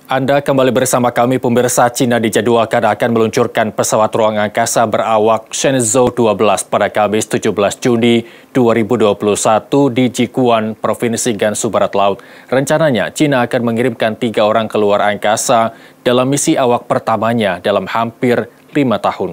Anda kembali bersama kami, pemirsa. China dijadwalkan akan meluncurkan pesawat ruang angkasa berawak Shenzhou 12 pada Kamis 17 Juni 2021 di Jiquan, Provinsi Gansu Barat Laut. Rencananya, China akan mengirimkan 3 orang keluar angkasa dalam misi awak pertamanya dalam hampir 5 tahun.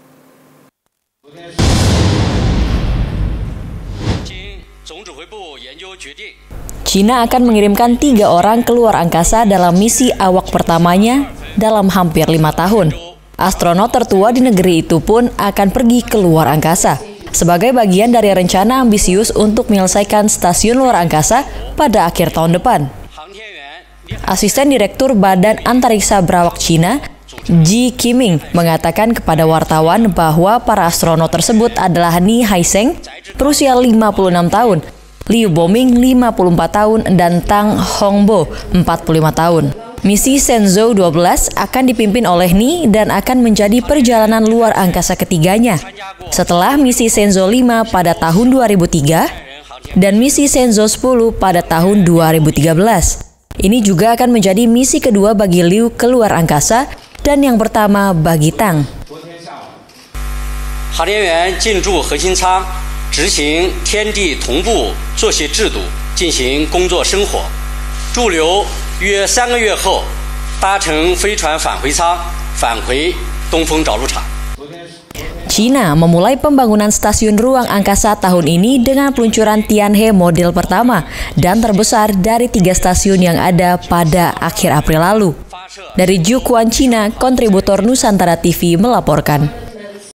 China akan mengirimkan 3 orang keluar angkasa dalam misi awak pertamanya dalam hampir 5 tahun. Astronot tertua di negeri itu pun akan pergi ke luar angkasa sebagai bagian dari rencana ambisius untuk menyelesaikan stasiun luar angkasa pada akhir tahun depan. Asisten Direktur Badan Antariksa Berawak China, Ji Qiming, mengatakan kepada wartawan bahwa para astronot tersebut adalah Ni Haisheng, berusia 56 tahun, Liu Boming 54 tahun, dan Tang Hongbo 45 tahun. Misi Shenzhou 12 akan dipimpin oleh Ni dan akan menjadi perjalanan luar angkasa ketiganya setelah misi Shenzhou 5 pada tahun 2003 dan misi Shenzhou 10 pada tahun 2013. Ini juga akan menjadi misi kedua bagi Liu keluar angkasa dan yang pertama bagi Tang. 执行天地同步作息制度，进行工作生活。驻留约3个月后，搭乘飞船返回舱返回东风着陆场。 China memulai pembangunan stasiun ruang angkasa tahun ini dengan peluncuran Tianhe model pertama dan terbesar dari 3 stasiun yang ada pada akhir April lalu. Dari Jiquan, China, kontributor Nusantara TV melaporkan.